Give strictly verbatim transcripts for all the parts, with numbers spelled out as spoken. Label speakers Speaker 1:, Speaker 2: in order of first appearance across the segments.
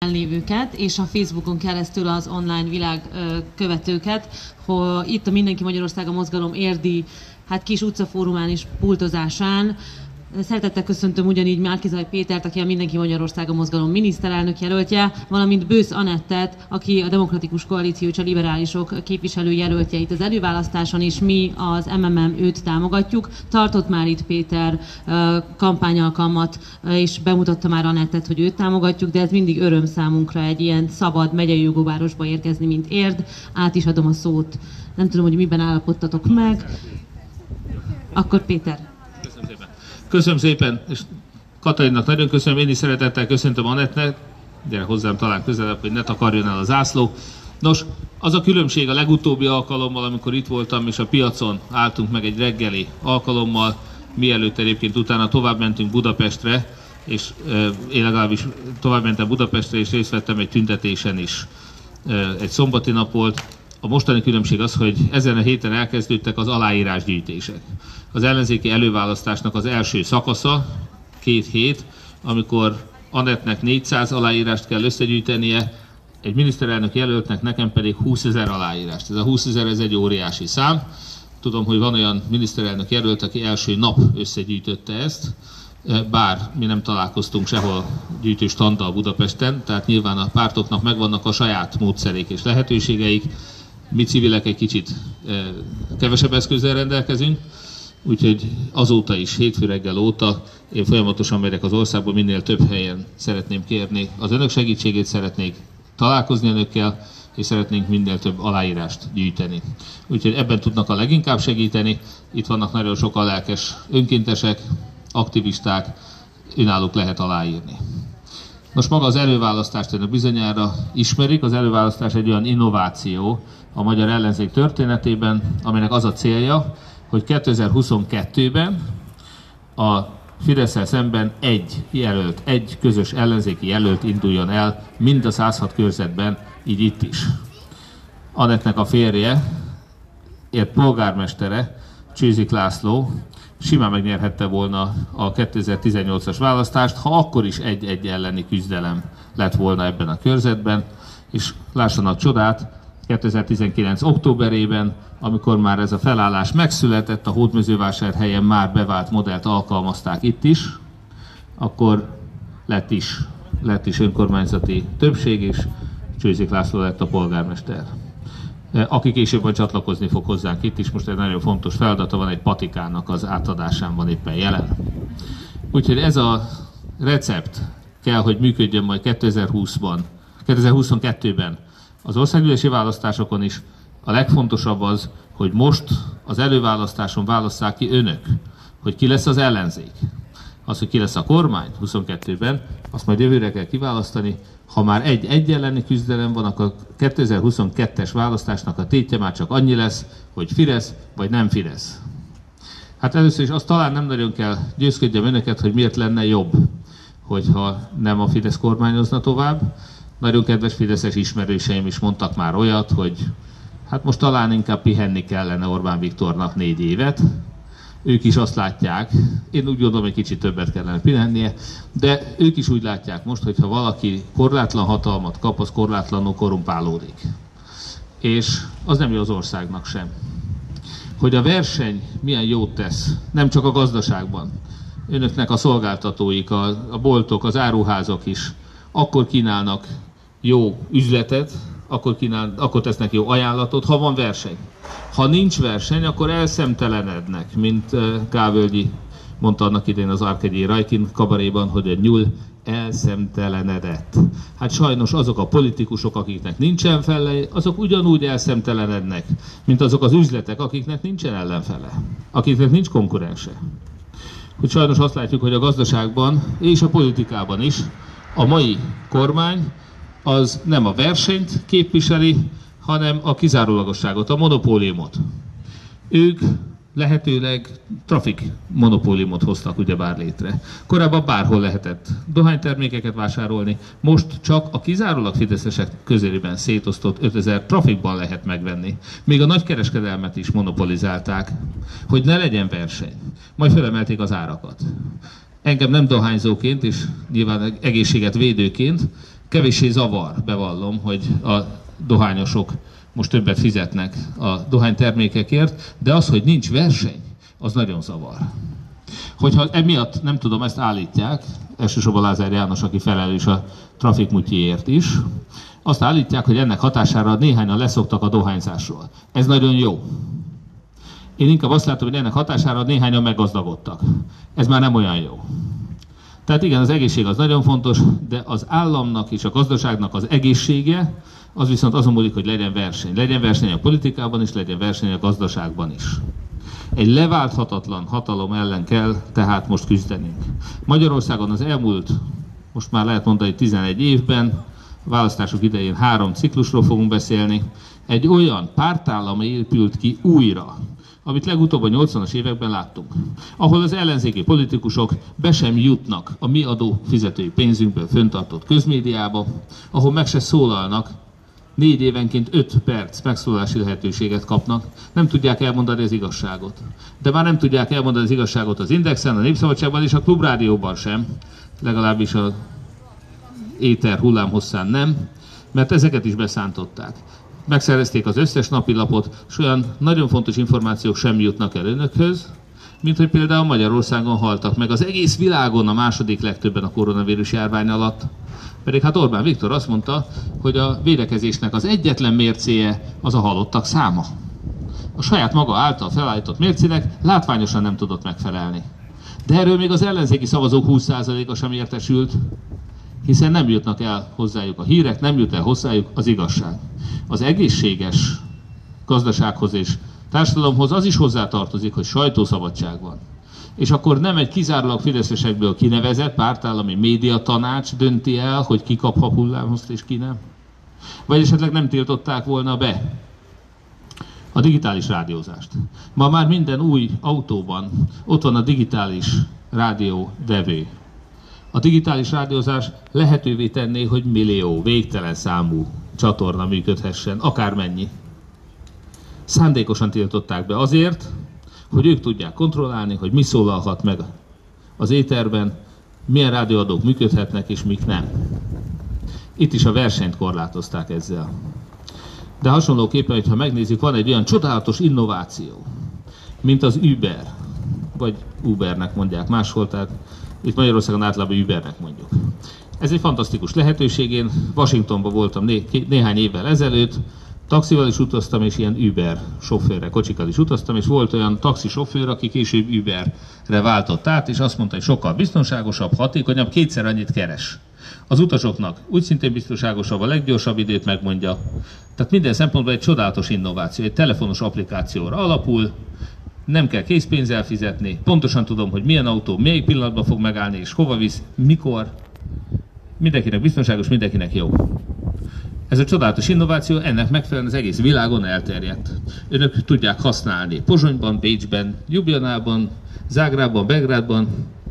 Speaker 1: lévőket és a Facebookon keresztül az online világ követőket, hogy itt a Mindenki Magyarországa mozgalom érdi hát kis utcafórumán és pultozásán szeretettel köszöntöm ugyanígy Márki-Zay Pétert, aki a Mindenki Magyarországa mozgalom miniszterelnök jelöltje, valamint Bősz Anettet, aki a Demokratikus Koalíció és a Liberálisok képviselő jelöltje itt az előválasztáson, és mi az em em em őt támogatjuk. Tartott már itt Péter kampányalkalmat, és bemutatta már Anettet, hogy őt támogatjuk, de ez mindig öröm számunkra egy ilyen szabad megyei jogóvárosba érkezni, mint Érd. Át is adom a szót. Nem tudom, hogy miben állapodtatok meg. Akkor Péter.
Speaker 2: Köszönöm szépen. Köszönöm szépen, és Katalinnak nagyon köszönöm, én is szeretettel köszöntöm Anettnek, gyere hozzám talán közelebb, hogy ne takarjon el a zászló. Nos, az a különbség a legutóbbi alkalommal, amikor itt voltam, és a piacon álltunk meg egy reggeli alkalommal, mielőtt egyébként utána tovább mentünk Budapestre, és e, én legalábbis tovább mentem Budapestre, és részt vettem egy tüntetésen is. E, egy szombati nap volt. A mostani különbség az, hogy ezen a héten elkezdődtek az aláírásgyűjtések. Az ellenzéki előválasztásnak az első szakasza, két hét, amikor Anettnek négyszáz aláírást kell összegyűjtenie, egy miniszterelnök jelöltnek, nekem pedig húszezer aláírást. Ez a húszezer, ez egy óriási szám. Tudom, hogy van olyan miniszterelnök jelölt, aki első nap összegyűjtötte ezt, bár mi nem találkoztunk sehol gyűjtő standtal Budapesten, tehát nyilván a pártoknak megvannak a saját módszerék és lehetőségeik. Mi civilek egy kicsit kevesebb eszközzel rendelkezünk, úgyhogy azóta is, hétfő reggel óta én folyamatosan megyek az országba, minél több helyen szeretném kérni az önök segítségét, szeretnék találkozni önökkel, és szeretnénk minél több aláírást gyűjteni. Úgyhogy ebben tudnak a leginkább segíteni. Itt vannak nagyon sokan lelkes önkéntesek, aktivisták, önállók lehet aláírni. Most maga az előválasztást önök bizonyára ismerik. Az előválasztás egy olyan innováció a magyar ellenzék történetében, aminek az a célja, hogy kétezer-huszonkettőben a Fidesszel szemben egy jelölt, egy közös ellenzéki jelölt induljon el mind a száz hat körzetben, így itt is. Anettnek a férje, ért polgármestere, Csőzik László simán megnyerhette volna a kétezer-tizennyolcas választást, ha akkor is egy-egy elleni küzdelem lett volna ebben a körzetben, és lássanak csodát, kétezer-tizenkilenc októberében, amikor már ez a felállás megszületett, a Hódmezővásárhelyen már bevált modellt alkalmazták itt is, akkor lett is, lett is önkormányzati többség, és Csőzik László lett a polgármester. Aki később majd csatlakozni fog hozzánk itt is, most egy nagyon fontos feladata van, egy patikának az átadásán van éppen jelen. Úgyhogy ez a recept kell, hogy működjön majd kétezer-húszban, kétezer-huszonkettőben az országgyűlési választásokon is. A legfontosabb az, hogy most az előválasztáson válasszák ki önök, hogy ki lesz az ellenzék. Az, hogy ki lesz a kormány huszonkettőben, azt majd jövőre kell kiválasztani. Ha már egy egy elleni küzdelem van, akkor a kétezer-huszonkettes választásnak a tétje már csak annyi lesz, hogy Fidesz vagy nem Fidesz. Hát először is azt talán nem nagyon kell győzködjem önöket, hogy miért lenne jobb, hogyha nem a Fidesz kormányozna tovább. Nagyon kedves fideszes ismerőseim is mondtak már olyat, hogy hát most talán inkább pihenni kellene Orbán Viktornak négy évet. Ők is azt látják, én úgy gondolom, hogy kicsit többet kellene pihennie, de ők is úgy látják most, hogy ha valaki korlátlan hatalmat kap, az korlátlanul korrumpálódik. És az nem jó az országnak sem. Hogy a verseny milyen jót tesz, nem csak a gazdaságban. Önöknek a szolgáltatóik, a, a boltok, az áruházak is akkor kínálnak jó üzletet, akkor, kínál, akkor tesznek jó ajánlatot, ha van verseny. Ha nincs verseny, akkor elszemtelenednek, mint Kávölgyi mondta annak idején az Arkegyi Rajkin kabaréban, hogy egy nyúl elszemtelenedett. Hát sajnos azok a politikusok, akiknek nincsen fele, azok ugyanúgy elszemtelenednek, mint azok az üzletek, akiknek nincsen ellenfele, akiknek nincs konkurense. Hogy sajnos azt látjuk, hogy a gazdaságban és a politikában is a mai kormány az nem a versenyt képviseli, hanem a kizárólagosságot, a monopóliumot. Ők lehetőleg trafik monopóliumot hoztak ugyebár létre. Korábban bárhol lehetett dohánytermékeket vásárolni, most csak a kizárólag fideszesek közelében szétosztott ötezer trafikban lehet megvenni. Még a nagykereskedelmet is monopolizálták, hogy ne legyen verseny. Majd felemelték az árakat. Engem nem dohányzóként és nyilván egészséget védőként kevéssé zavar, bevallom, hogy a dohányosok most többet fizetnek a dohánytermékekért, de az, hogy nincs verseny, az nagyon zavar. Hogyha emiatt, nem tudom, ezt állítják, elsősorban Lázár János, aki felelős a trafikmutyiért is, azt állítják, hogy ennek hatására néhányan leszoktak a dohányzásról. Ez nagyon jó. Én inkább azt látom, hogy ennek hatására néhányan meggazdagodtak. Ez már nem olyan jó. Tehát igen, az egészség az nagyon fontos, de az államnak és a gazdaságnak az egészsége, az viszont azon múlik, hogy legyen verseny. Legyen verseny a politikában is, legyen verseny a gazdaságban is. Egy leválthatatlan hatalom ellen kell tehát most küzdenünk. Magyarországon az elmúlt, most már lehet mondani tizenegy évben, a választások idején három ciklusról fogunk beszélni, egy olyan pártállam épült ki újra, amit legutóbb a nyolcvanas években láttunk, ahol az ellenzéki politikusok be sem jutnak a mi adófizetői pénzünkből föntartott közmédiába, ahol meg se szólalnak, négy évenként öt perc megszólalási lehetőséget kapnak, nem tudják elmondani az igazságot. De már nem tudják elmondani az igazságot az Indexen, a Népszabadságban és a Klubrádióban sem, legalábbis az éter hullámhosszán nem, mert ezeket is beszántották. Megszerezték az összes napilapot, és olyan nagyon fontos információk sem jutnak el önökhöz, mint hogy például Magyarországon haltak meg az egész világon a második legtöbben a koronavírus járvány alatt. Pedig hát Orbán Viktor azt mondta, hogy a védekezésnek az egyetlen mércéje az a halottak száma. A saját maga által felállított mércének látványosan nem tudott megfelelni. De erről még az ellenzéki szavazók húsz százaléka sem értesült, hiszen nem jutnak el hozzájuk a hírek, nem jut el hozzájuk az igazság. Az egészséges gazdasághoz és társadalomhoz az is hozzátartozik, hogy sajtószabadság van. És akkor nem egy kizárólag fideszesekből kinevezett pártállami médiatanács dönti el, hogy ki kap habhullámhozt és ki nem. Vagy esetleg nem tiltották volna be a digitális rádiózást. Ma már minden új autóban ott van a digitális rádióvevő. A digitális rádiózás lehetővé tenné, hogy millió, végtelen számú csatorna működhessen, akármennyi. Szándékosan tiltották be azért, hogy ők tudják kontrollálni, hogy mi szólalhat meg az éterben, milyen rádióadók működhetnek és mik nem. Itt is a versenyt korlátozták ezzel. De hasonlóképpen, hogyha megnézzük, van egy olyan csodálatos innováció, mint az Uber, vagy Ubernek mondják máshol, tehát itt Magyarországon általában Ubernek mondjuk. Ez egy fantasztikus lehetőség. Én Washingtonban voltam né- néhány évvel ezelőtt, taxival is utaztam, és ilyen Uber sofőrre, kocsikkal is utaztam, és volt olyan taxisofőr, aki később Uberre váltott át, és azt mondta, hogy sokkal biztonságosabb, hatékonyabb, kétszer annyit keres. Az utasoknak úgy szintén biztonságosabb, a leggyorsabb időt megmondja. Tehát minden szempontból egy csodálatos innováció, egy telefonos applikációra alapul, nem kell készpénzzel fizetni, pontosan tudom, hogy milyen autó, melyik pillanatban fog megállni, és hova visz, mikor. Mindenkinek biztonságos, mindenkinek jó. Ez a csodálatos innováció ennek megfelelően az egész világon elterjedt. Önök tudják használni Pozsonyban, Bécsben, Ljubljanában, Zágrában, Belgrádban,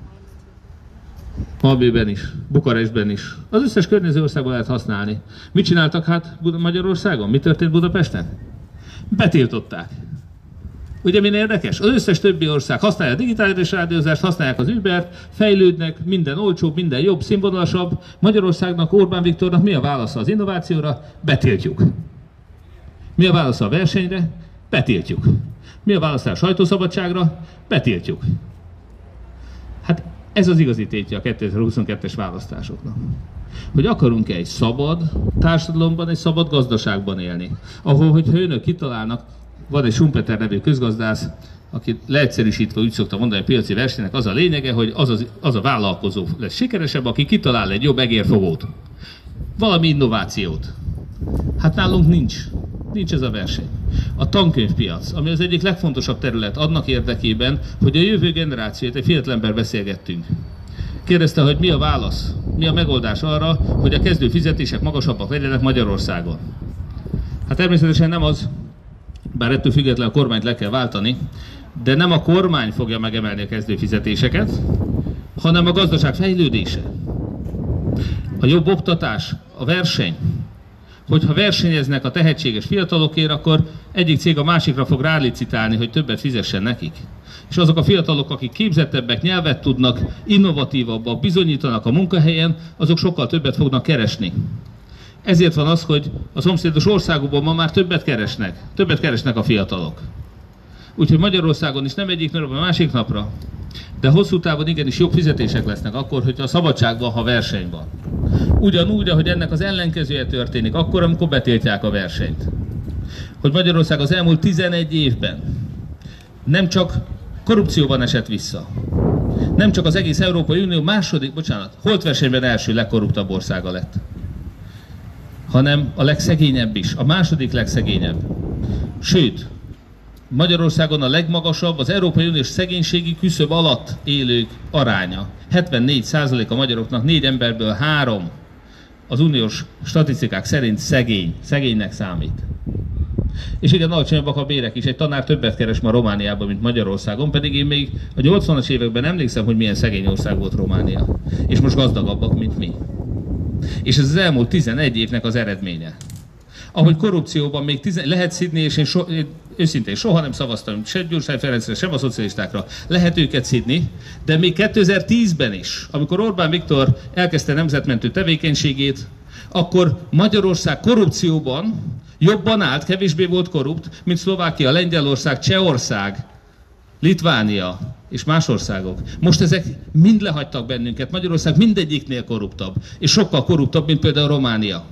Speaker 2: Malmöben is, Bukarestben is. Az összes környező országban lehet használni. Mit csináltak hát Magyarországon? Mi történt Budapesten? Betiltották. Ugye milyen érdekes? Az összes többi ország használja a digitális rádiózást, használják az Ubert, fejlődnek, minden olcsóbb, minden jobb, színvonalasabb. Magyarországnak, Orbán Viktornak mi a válasza az innovációra? Betiltjuk. Mi a válasza a versenyre? Betiltjuk. Mi a válasza a sajtószabadságra? Betiltjuk. Hát ez az igazi tétje a kétezer-huszonkettes választásoknak. Hogy akarunk-e egy szabad társadalomban, egy szabad gazdaságban élni, ahol, hogyha önök kitalálnak, van egy Schumpeter nevű közgazdász, aki leegyszerűsítve úgy szokta mondani, hogy a piaci versenynek az a lényege, hogy az, az, az a vállalkozó lesz sikeresebb, aki kitalál egy jobb egérfogót. Valami innovációt. Hát nálunk nincs. Nincs ez a verseny. A tankönyvpiac, ami az egyik legfontosabb terület annak érdekében, hogy a jövő generációt, egy fiatalember beszélgettünk. Kérdezte, hogy mi a válasz, mi a megoldás arra, hogy a kezdő fizetések magasabbak legyenek Magyarországon. Hát természetesen nem az, bár ettől függetlenül a kormányt le kell váltani, de nem a kormány fogja megemelni a kezdőfizetéseket, hanem a gazdaság fejlődése, a jobb oktatás, a verseny, hogyha versenyeznek a tehetséges fiatalokért, akkor egyik cég a másikra fog rálicitálni, hogy többet fizessen nekik. És azok a fiatalok, akik képzettebbek, nyelvet tudnak, innovatívabbak, bizonyítanak a munkahelyen, azok sokkal többet fognak keresni. Ezért van az, hogy a szomszédos országokban ma már többet keresnek. Többet keresnek a fiatalok. Úgyhogy Magyarországon is nem egyik napra, a másik napra, de hosszú távon igenis jobb fizetések lesznek akkor, hogyha a szabadság van, ha verseny van. Ugyanúgy, ahogy ennek az ellenkezője történik, akkor, amikor betiltják a versenyt. Hogy Magyarország az elmúlt tizenegy évben nem csak korrupcióban esett vissza, nem csak az egész Európai Unió második, bocsánat, holtversenyben első legkorruptabb országa lett, hanem a legszegényebb is, a második legszegényebb. Sőt, Magyarországon a legmagasabb az Európai Uniós szegénységi küszöb alatt élők aránya. hetvennégy százalék a magyaroknak, négy emberből három az uniós statisztikák szerint szegény, szegénynek számít. És igen, alacsonyabbak a bérek is. Egy tanár többet keres ma Romániában, mint Magyarországon, pedig én még a nyolcvanas években emlékszem, hogy milyen szegény ország volt Románia. És most gazdagabbak, mint mi. És ez az elmúlt tizenegy évnek az eredménye. Ahogy korrupcióban még tizen... lehet szidni, és én, so... én őszintén soha nem szavaztam se Gyurcsány Ferencre, sem a szocialistákra, lehet őket szidni, de még kétezer-tízben is, amikor Orbán Viktor elkezdte nemzetmentő tevékenységét, akkor Magyarország korrupcióban jobban állt, kevésbé volt korrupt, mint Szlovákia, Lengyelország, Csehország, Litvánia és más országok. Most ezek mind lehagytak bennünket, Magyarország mindegyiknél korruptabb, és sokkal korruptabb, mint például Románia.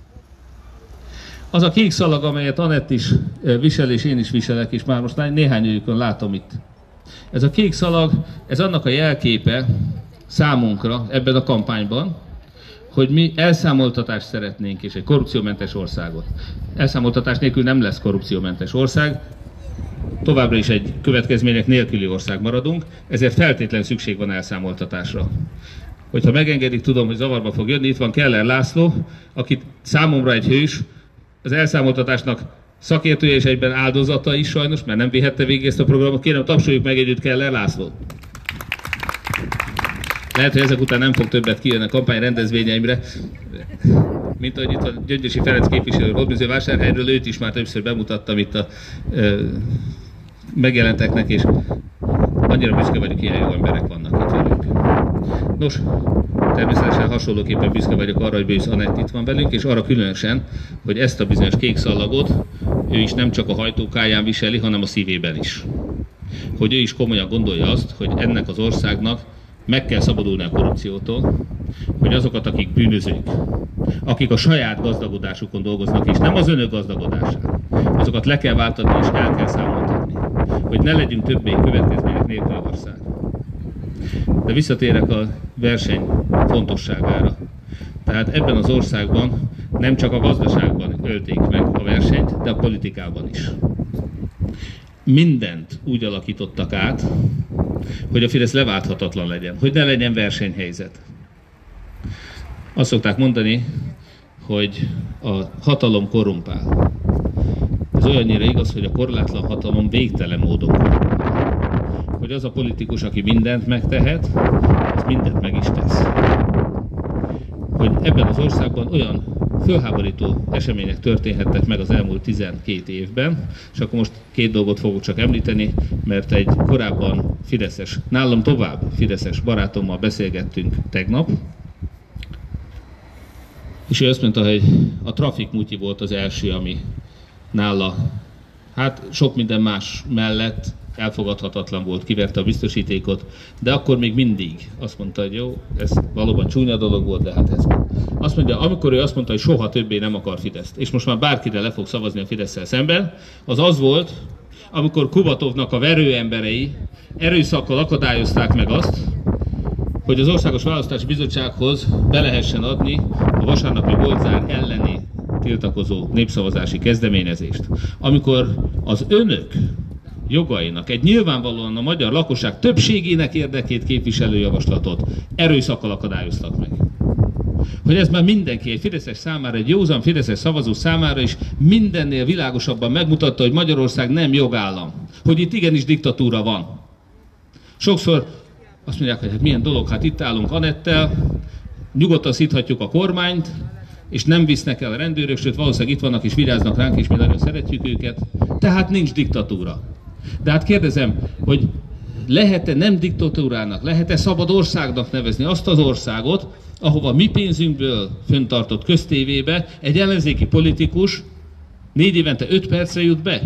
Speaker 2: Az a kék szalag, amelyet Anett is visel, és én is viselek, és már most néhány őjükön látom itt. Ez a kék szalag, ez annak a jelképe számunkra ebben a kampányban, hogy mi elszámoltatást szeretnénk, és egy korrupciómentes országot. Elszámoltatás nélkül nem lesz korrupciómentes ország, továbbra is egy következmények nélküli ország maradunk, ezért feltétlenül szükség van elszámoltatásra. Hogyha megengedik, tudom, hogy zavarba fog jönni, itt van Keller László, aki számomra egy hős, az elszámoltatásnak szakértője és egyben áldozata is sajnos, mert nem vihette végig ezt a programot. Kérem, tapsoljuk meg együtt Keller Lászlót. Lehet, hogy ezek után nem fog többet kijönni a kampány rendezvényeimre, mint ahogy itt a Gyöngyösi Ferenc képviselő Hódműzővásárhelyről, őt is már többször bemutattam itt a ö, megjelenteknek, és annyira büszke vagyok, ilyen jó emberek vannak itt velünk. Nos, természetesen hasonlóképpen büszke vagyok arra, hogy Bősz Anett itt van velünk, és arra különösen, hogy ezt a bizonyos kék szallagot ő is nem csak a hajtókáján viseli, hanem a szívében is. Hogy ő is komolyan gondolja azt, hogy ennek az országnak meg kell szabadulni a korrupciótól, hogy azokat, akik bűnözők, akik a saját gazdagodásukon dolgoznak, és nem az önök gazdagodásán, azokat le kell váltani és el kell számoltatni, hogy ne legyünk többé következmények nélküli ország. De visszatérek a verseny fontosságára. Tehát ebben az országban nem csak a gazdaságban ölték meg a versenyt, de a politikában is. Mindent úgy alakítottak át, hogy a Fidesz leválthatatlan legyen, hogy ne legyen versenyhelyzet. Azt szokták mondani, hogy a hatalom korrumpál. Ez olyannyira igaz, hogy a korlátlan hatalom végtelen módon korrumpál. Hogy az a politikus, aki mindent megtehet, az mindent meg is tesz. Hogy ebben az országban olyan fölháborító események történhettek meg az elmúlt tizenkét évben, és akkor most két dolgot fogok csak említeni, mert egy korábban fideszes, nálam tovább fideszes barátommal beszélgettünk tegnap, és ő azt mondta, hogy a Trafik Mutyi volt az első, ami nála, hát sok minden más mellett elfogadhatatlan volt, kiverte a biztosítékot, de akkor még mindig azt mondta, hogy jó, ez valóban csúnya dolog volt, de hát ez van. Azt mondja, amikor ő azt mondta, hogy soha többé nem akar Fideszt, és most már bárkire le fog szavazni a Fidesszel szemben, az az volt, amikor Kubatovnak a verőemberei erőszakkal akadályozták meg azt, hogy az Országos Választási Bizottsághoz be lehessen adni a vasárnapi boltzár elleni tiltakozó népszavazási kezdeményezést. Amikor az önök jogainak, egy nyilvánvalóan a magyar lakosság többségének érdekét képviselő javaslatot erőszakkal akadályoztak meg. Hogy ez már mindenki, egy fideszes számára, egy józan fideszes szavazó számára is mindennél világosabban megmutatta, hogy Magyarország nem jogállam. Hogy itt igenis diktatúra van. Sokszor azt mondják, hogy hát milyen dolog, hát itt állunk Anettel, nyugodtan szíthatjuk a kormányt, és nem visznek el a rendőrök, sőt valószínűleg itt vannak és vigyáznak ránk, és mi nagyon szeretjük őket, tehát nincs diktatúra. De hát kérdezem, hogy lehet-e nem diktatúrának, lehet-e szabad országnak nevezni azt az országot, ahova mi pénzünkből föntartott köztévébe egy ellenzéki politikus négy évente öt percre jut be?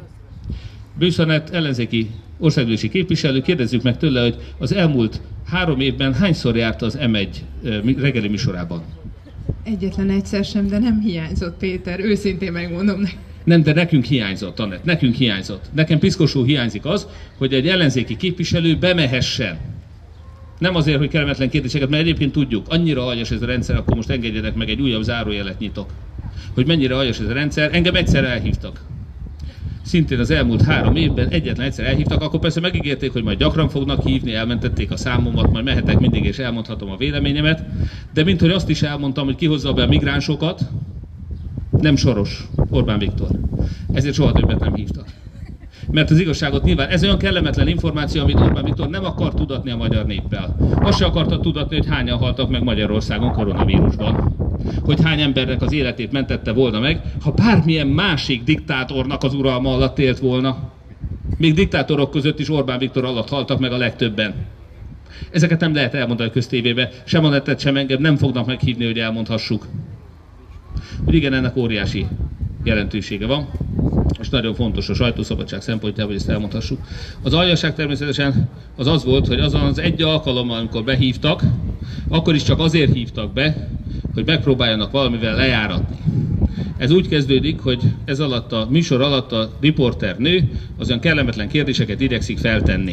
Speaker 2: Bőszanet ellenzéki országgyűlési képviselő, kérdezzük meg tőle, hogy az elmúlt három évben hányszor járt az em egy reggeli műsorában?
Speaker 3: Egyetlen egyszer sem, de nem hiányzott, Péter, őszintén megmondom neki.
Speaker 2: Nem, de nekünk hiányzott, Anett, nekünk hiányzott. Nekem piszkosul hiányzik az, hogy egy ellenzéki képviselő bemehessen. Nem azért, hogy kellemetlen kérdéseket, mert egyébként tudjuk, annyira aljas ez a rendszer, akkor most engedjenek meg, egy újabb zárójelet nyitok. Hogy mennyire aljas ez a rendszer, engem egyszer elhívtak. Szintén az elmúlt három évben egyetlen egyszer elhívtak, akkor persze megígérték, hogy majd gyakran fognak hívni, elmentették a számomat, majd mehetek mindig és elmondhatom a véleményemet, de minthogy azt is elmondtam, hogy kihozza be a migránsokat, nem Soros, Orbán Viktor. Ezért soha többet nem hívtak. Mert az igazságot nyilván, ez olyan kellemetlen információ, amit Orbán Viktor nem akar tudatni a magyar néppel. Azt se akarta tudatni, hogy hányan haltak meg Magyarországon koronavírusban. Hogy hány embernek az életét mentette volna meg, ha bármilyen másik diktátornak az uralma alatt élt volna. Még diktátorok között is Orbán Viktor alatt haltak meg a legtöbben. Ezeket nem lehet elmondani a köztévébe, sem a netet, sem engem nem fognak meghívni, hogy elmondhassuk. Hogy igen, ennek óriási jelentősége van, és nagyon fontos a sajtószabadság szempontjából, hogy ezt elmondhassuk. Az aljaság természetesen az az volt, hogy azon az egy alkalommal, amikor behívtak, akkor is csak azért hívtak be, hogy megpróbáljanak valamivel lejáratni. Ez úgy kezdődik, hogy ez alatt a műsor alatt a riporter nő az olyan kellemetlen kérdéseket igyekszik feltenni.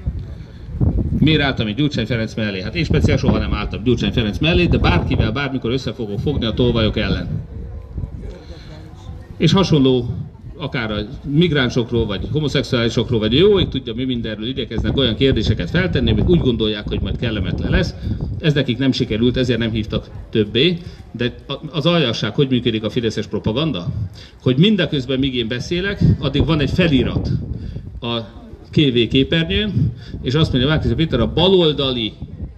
Speaker 2: Miért álltam itt Gyurcsány Ferenc mellé? Hát én speciál soha nem álltam Gyurcsány Ferenc mellé, de bárkivel bármikor össze fogok fogni a tolvajok ellen. És hasonló, akár a migránsokról, vagy homoszexuálisokról, vagy jóig tudja, mi mindenről igyekeznek olyan kérdéseket feltenni, amik úgy gondolják, hogy majd kellemetlen lesz. Ez nekik nem sikerült, ezért nem hívtak többé. De az aljasság, hogy működik a fideszes propaganda? Hogy mindeközben, míg én beszélek, addig van egy felirat a ká vé képernyőn, és azt mondja, Márki-Zay Péter a baloldali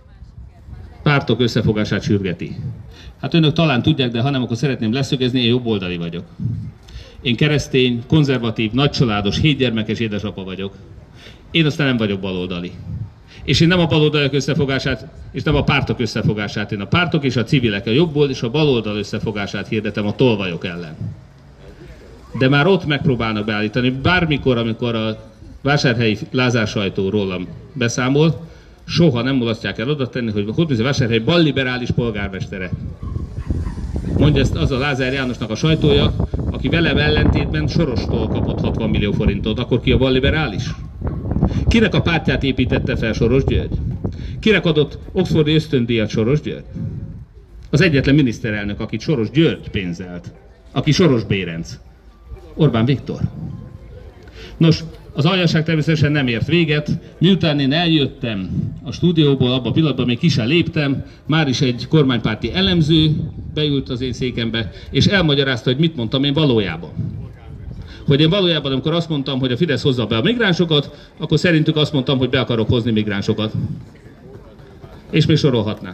Speaker 2: pártok összefogását sürgeti. Hát önök talán tudják, de ha nem, akkor szeretném leszögezni, én jobboldali vagyok. Én keresztény, konzervatív, nagycsaládos, hétgyermekes édesapa vagyok. Én aztán nem vagyok baloldali. És én nem a baloldalak összefogását, és nem a pártok összefogását, én a pártok és a civilek, a jobboldal és a baloldal összefogását hirdetem a tolvajok ellen. De már ott megpróbálnak beállítani, bármikor, amikor a vásárhelyi Lázár sajtó rólam beszámol, soha nem mulasztják el oda tenni, hogy Hódműző vásárhelyi balliberális polgármestere. Mondja ezt az a Lázár Jánosnak a sajtója, aki velem ellentétben Sorostól kapott hatvan millió forintot. Akkor ki a balliberális? Kinek a pártját építette fel Soros György? Kinek adott Oxfordi ösztöndíjat Soros György? Az egyetlen miniszterelnök, akit Soros György pénzelt. Aki Soros Bérenc. Orbán Viktor. Nos, az aljaság természetesen nem ért véget. Miután én eljöttem a stúdióból, abban a pillanatban még ki sem léptem, már is egy kormánypárti elemző beült az én székembe, és elmagyarázta, hogy mit mondtam én valójában. Hogy én valójában, amikor azt mondtam, hogy a Fidesz hozza be a migránsokat, akkor szerintük azt mondtam, hogy be akarok hozni migránsokat. És még sorolhatnám.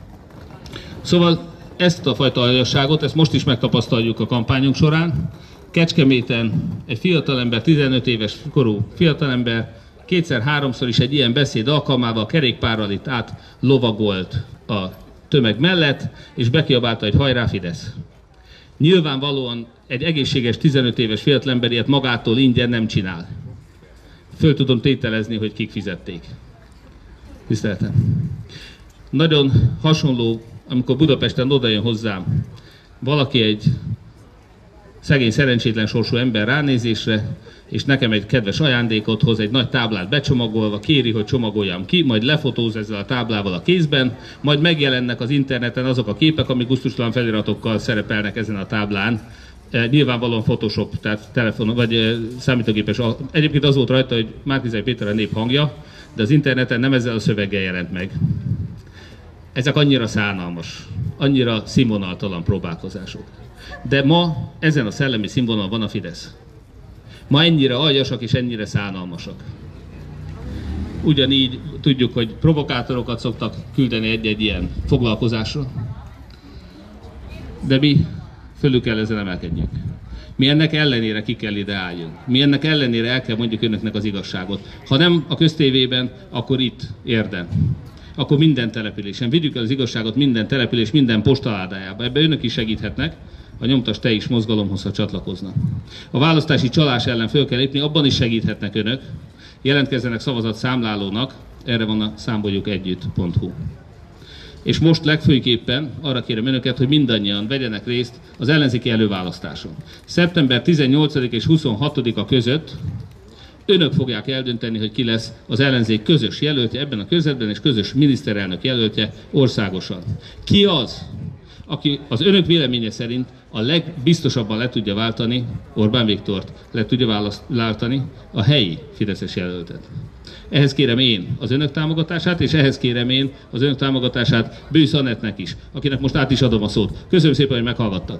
Speaker 2: Szóval ezt a fajta aljasságot, ezt most is megtapasztaljuk a kampányunk során. Kecskeméten egy fiatalember, tizenöt éves korú fiatalember kétszer-háromszor is egy ilyen beszéd alkalmával kerékpárral itt át lovagolt a tömeg mellett, és bekiabálta, hogy hajrá Fidesz. Nyilvánvalóan egy egészséges tizenöt éves fiatalember ilyet magától ingyen nem csinál. Föl tudom tételezni, hogy kik fizették. Tiszteltem. Nagyon hasonló, amikor Budapesten odajön hozzám valaki, egy szegény, szerencsétlen sorsú ember ránézésre, és nekem egy kedves ajándékot hoz, egy nagy táblát becsomagolva, kéri, hogy csomagoljam ki, majd lefotóz ezzel a táblával a kézben, majd megjelennek az interneten azok a képek, amik gusztustalan feliratokkal szerepelnek ezen a táblán. E, nyilvánvalóan Photoshop, tehát telefon, vagy e, számítógépes. Egyébként az volt rajta, hogy Márki-Zay Péter a nép hangja, de az interneten nem ezzel a szöveggel jelent meg. Ezek annyira szánalmas, annyira színvonaltalan próbálkozások. De ma ezen a szellemi színvonalon van a Fidesz. Ma ennyire aljasak és ennyire szánalmasak. Ugyanígy tudjuk, hogy provokátorokat szoktak küldeni egy-egy ilyen foglalkozásra. de mi fölül kell ezen emelkedjünk. Mi ennek ellenére ki kell ide álljunk. Mi ennek ellenére el kell mondjuk önöknek az igazságot. Ha nem a köztévében, akkor itt, Érden. Akkor minden településen. Vigyük el az igazságot minden település, minden postaládájába. Ebben önök is segíthetnek, a Nyomtass Te is mozgalomhoz, ha csatlakoznak. A választási csalás ellen föl kell lépni, abban is segíthetnek önök. Jelentkezzenek szavazatszámlálónak, erre van a számoljuk együtt pont hu. És most legfőképpen arra kérem önöket, hogy mindannyian vegyenek részt az ellenzéki előválasztáson. szeptember tizennyolcadika és huszonhatodika között önök fogják eldönteni, hogy ki lesz az ellenzék közös jelöltje ebben a körzetben, és közös miniszterelnök jelöltje országosan. Ki az, aki az önök véleménye szerint a legbiztosabban le tudja váltani Orbán Viktort, le tudja váltani a helyi fideszes jelöltet. Ehhez kérem én az önök támogatását, és ehhez kérem én az önök támogatását Bősz Annettnek is, akinek most át is adom a szót. Köszönöm szépen, hogy meghallgattak.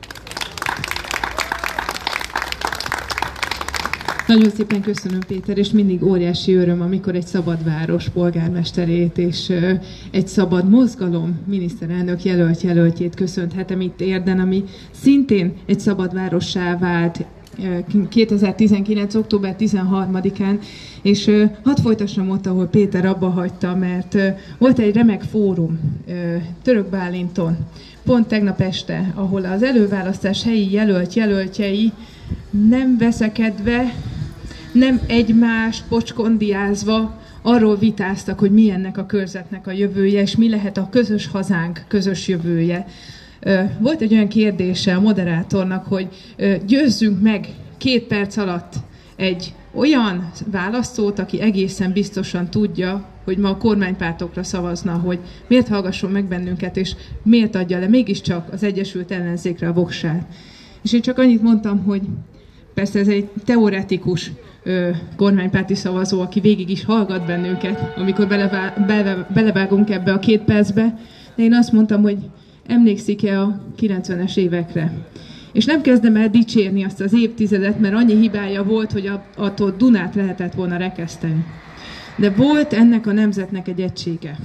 Speaker 3: Nagyon szépen köszönöm, Péter, és mindig óriási öröm, amikor egy szabad város polgármesterét és egy szabad mozgalom miniszterelnök jelölt jelöltjét köszönhetem itt Érden, ami szintén egy szabad várossá vált kétezer-tizenkilenc. október tizenharmadikán, és hadd folytassam ott, ahol Péter abba hagyta, mert volt egy remek fórum Török Bálinton, pont tegnap este, ahol az előválasztás helyi jelölt jelöltjei nem veszekedve, nem egymást pocskondiázva arról vitáztak, hogy mi ennek a körzetnek a jövője, és mi lehet a közös hazánk közös jövője. Volt egy olyan kérdése a moderátornak, hogy győzzünk meg két perc alatt egy olyan választót, aki egészen biztosan tudja, hogy ma a kormánypártokra szavazna, hogy miért hallgasson meg bennünket, és miért adja le mégiscsak az Egyesült Ellenzékre a voksát. És én csak annyit mondtam, hogy persze ez egy teoretikus ö, kormánypárti szavazó, aki végig is hallgat bennünket, amikor belevá, bele, belevágunk ebbe a két percbe, de én azt mondtam, hogy emlékszik-e a kilencvenes évekre. És nem kezdem el dicsérni azt az évtizedet, mert annyi hibája volt, hogy attól Dunát lehetett volna rekeszteni. De volt ennek a nemzetnek egy egysége.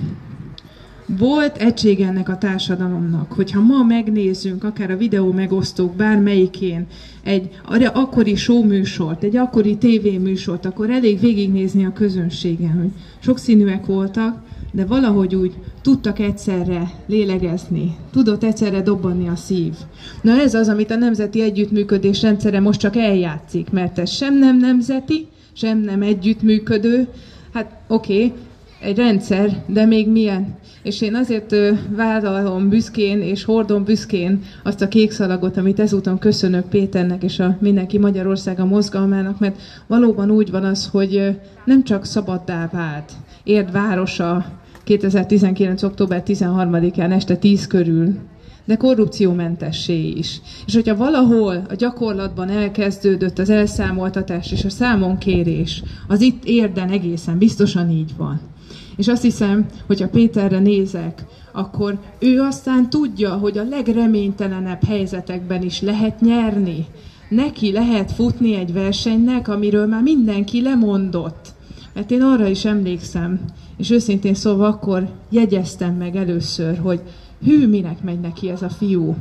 Speaker 3: Volt egysége ennek a társadalomnak, hogyha ma megnézzünk, akár a videó megosztók bármelyikén, egy akkori showműsort, egy akkori tévéműsort, akkor elég végignézni a közönségen, hogy sokszínűek voltak, de valahogy úgy tudtak egyszerre lélegezni, tudott egyszerre dobbanni a szív. Na ez az, amit a nemzeti együttműködés rendszere most csak eljátszik, mert ez sem nem nemzeti, sem nem együttműködő, hát oké, okay, egy rendszer, de még milyen. És én azért vállalom büszkén és hordom büszkén azt a kék szalagot, amit ezúton köszönök Péternek és a Mindenki Magyarországa mozgalmának, mert valóban úgy van az, hogy nem csak szabaddá vált Érd városa kétezer-tizenkilenc. október tizenharmadikán este tíz körül, de korrupciómentessé is. És hogyha valahol a gyakorlatban elkezdődött az elszámoltatás és a számonkérés, az itt Érden egészen biztosan így van. És azt hiszem, hogyha Péterre nézek, akkor ő aztán tudja, hogy a legreménytelenebb helyzetekben is lehet nyerni. Neki lehet futni egy versenynek, amiről már mindenki lemondott. Mert én arra is emlékszem, és őszintén szóval akkor jegyeztem meg először, hogy hű, minek megy neki ez a fiú,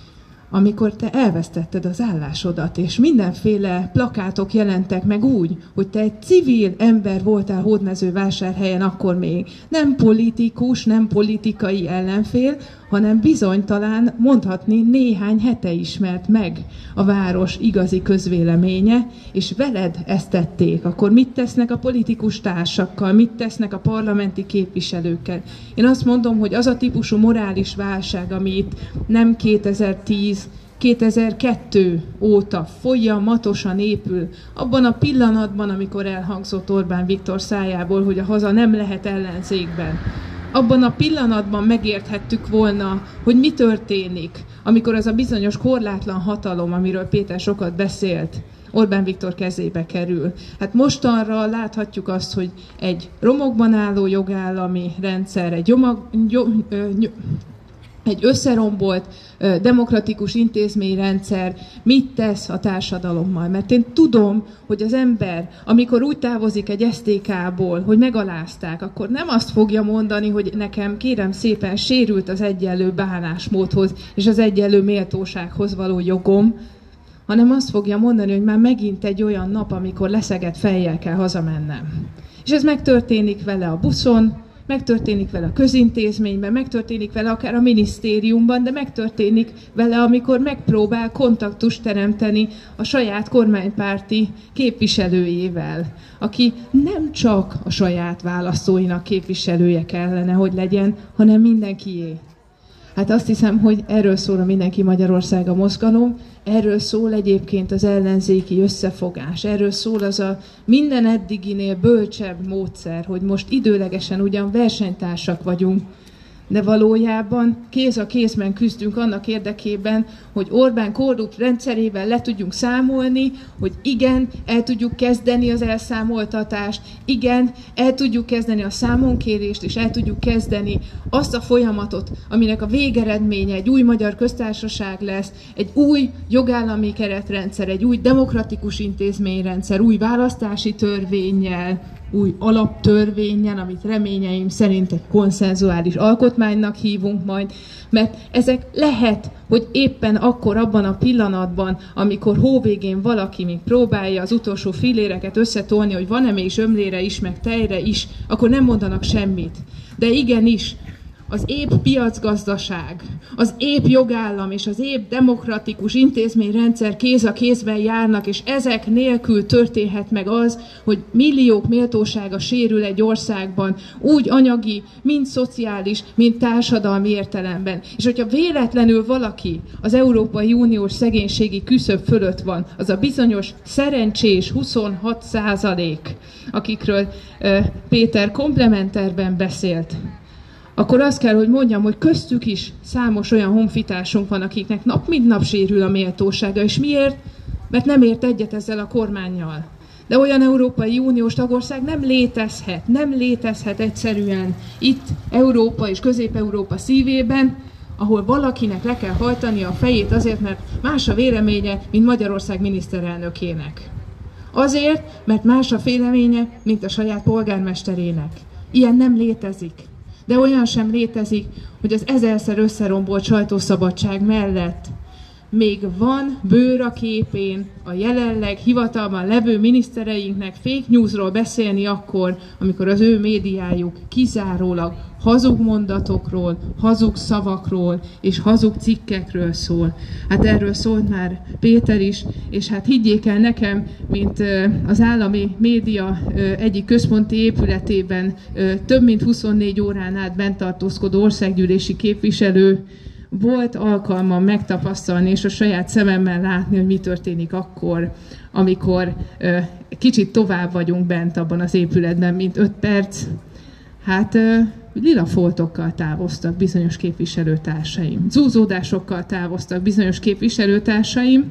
Speaker 3: amikor te elvesztetted az állásodat, és mindenféle plakátok jelentek meg úgy, hogy te egy civil ember voltál Hódmezővásárhelyen akkor még. Nem politikus, nem politikai ellenfél, hanem bizony talán mondhatni néhány hete ismert meg a város igazi közvéleménye, és veled ezt tették. Akkor mit tesznek a politikus társakkal, mit tesznek a parlamenti képviselőkkel? Én azt mondom, hogy az a típusú morális válság, ami itt nem kétezer-tíz, kétezer-kettő óta folyamatosan épül, abban a pillanatban, amikor elhangzott Orbán Viktor szájából, hogy a haza nem lehet ellenzékben, abban a pillanatban megérthettük volna, hogy mi történik, amikor az a bizonyos korlátlan hatalom, amiről Péter sokat beszélt, Orbán Viktor kezébe kerül. Hát mostanra láthatjuk azt, hogy egy romokban álló jogállami rendszer, egy gyomag, gyom, ö, egy összerombolt demokratikus intézményrendszer mit tesz a társadalommal. Mert én tudom, hogy az ember, amikor úgy távozik egy es té ká-ból, hogy megalázták, akkor nem azt fogja mondani, hogy nekem kérem szépen sérült az egyenlő bánásmódhoz és az egyenlő méltósághoz való jogom, hanem azt fogja mondani, hogy már megint egy olyan nap, amikor leszegett fejjel kell hazamennem. És ez megtörténik vele a buszon, megtörténik vele a közintézményben, megtörténik vele akár a minisztériumban, de megtörténik vele, amikor megpróbál kontaktust teremteni a saját kormánypárti képviselőjével, aki nem csak a saját választóinak képviselője kellene, hogy legyen, hanem mindenkié. Hát azt hiszem, hogy erről szól a Mindenki Magyarországa mozgalom, erről szól egyébként az ellenzéki összefogás, erről szól az a minden eddiginél bölcsebb módszer, hogy most időlegesen ugyan versenytársak vagyunk, de valójában kéz a kézben küzdünk annak érdekében, hogy Orbán korrupt rendszerével le tudjunk számolni, hogy igen, el tudjuk kezdeni az elszámoltatást, igen, el tudjuk kezdeni a számonkérést, és el tudjuk kezdeni azt a folyamatot, aminek a végeredménye egy új magyar köztársaság lesz, egy új jogállami keretrendszer, egy új demokratikus intézményrendszer, új választási törvénnyel, új alaptörvénnyel, amit reményeim szerint egy konszenzuális alkotmánynak hívunk majd, mert ezek lehet, hogy éppen akkor abban a pillanatban, amikor hóvégén valaki még próbálja az utolsó filléreket összetolni, hogy van-e még zsömlére is, meg tejre is, akkor nem mondanak semmit. De igenis, az épp piacgazdaság, az épp jogállam és az épp demokratikus intézményrendszer kéz a kézben járnak, és ezek nélkül történhet meg az, hogy milliók méltósága sérül egy országban, úgy anyagi, mind szociális, mind társadalmi értelemben. És hogyha véletlenül valaki az Európai Uniós szegénységi küszöb fölött van, az a bizonyos szerencsés huszonhat százalék, akikről uh, Péter komplementerben beszélt, akkor azt kell, hogy mondjam, hogy köztük is számos olyan honfitársunk van, akiknek nap mint nap sérül a méltósága. És miért? Mert nem ért egyet ezzel a kormánnyal. De olyan Európai Uniós tagország nem létezhet, nem létezhet egyszerűen itt Európa és Közép-Európa szívében, ahol valakinek le kell hajtani a fejét azért, mert más a véleménye, mint Magyarország miniszterelnökének. Azért, mert más a véleménye, mint a saját polgármesterének. Ilyen nem létezik. De olyan sem létezik, hogy az ezerszer összerombolt sajtószabadság mellett még van bőr a képén a jelenleg hivatalban levő minisztereinknek fake newsról beszélni akkor, amikor az ő médiájuk kizárólag hazug mondatokról, hazug szavakról és hazug cikkekről szól. Hát erről szólt már Péter is, és hát higgyék el nekem, mint az állami média egyik központi épületében több mint huszonnégy órán át bent tartózkodó országgyűlési képviselő, volt alkalmam megtapasztalni és a saját szememmel látni, hogy mi történik akkor, amikor ö, kicsit tovább vagyunk bent abban az épületben, mint öt perc. Hát ö, lila foltokkal távoztak bizonyos képviselőtársaim. Zúzódásokkal távoztak bizonyos képviselőtársaim.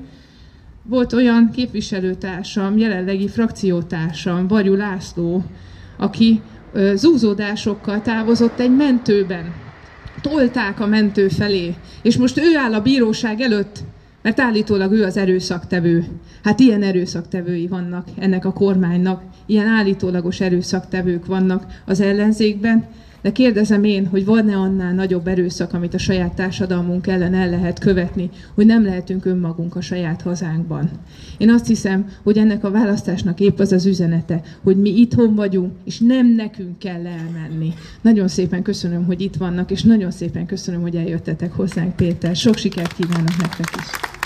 Speaker 3: Volt olyan képviselőtársam, jelenlegi frakciótársam, Varjú László, aki ö, zúzódásokkal távozott egy mentőben. Tolták a mentő felé, és most ő áll a bíróság előtt, mert állítólag ő az erőszaktevő. Hát ilyen erőszaktevői vannak ennek a kormánynak, ilyen állítólagos erőszaktevők vannak az ellenzékben, de kérdezem én, hogy van-e annál nagyobb erőszak, amit a saját társadalmunk ellen el lehet követni, hogy nem lehetünk önmagunk a saját hazánkban. Én azt hiszem, hogy ennek a választásnak épp az az üzenete, hogy mi itthon vagyunk, és nem nekünk kell elmenni. Nagyon szépen köszönöm, hogy itt vannak, és nagyon szépen köszönöm, hogy eljöttetek hozzánk, Péter. Sok sikert kívánok nektek is!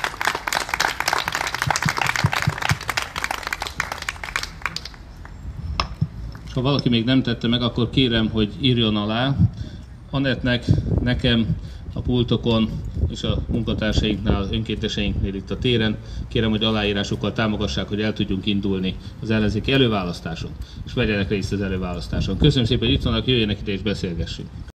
Speaker 2: Ha valaki még nem tette meg, akkor kérem, hogy írjon alá. Anettnek, nekem, a pultokon és a munkatársainknál, önkénteseinknél itt a téren. Kérem, hogy aláírásokkal támogassák, hogy el tudjunk indulni az ellenzéki előválasztáson, és vegyenek részt az előválasztáson. Köszönöm szépen, hogy itt vannak, jöjjenek ide és beszélgessünk.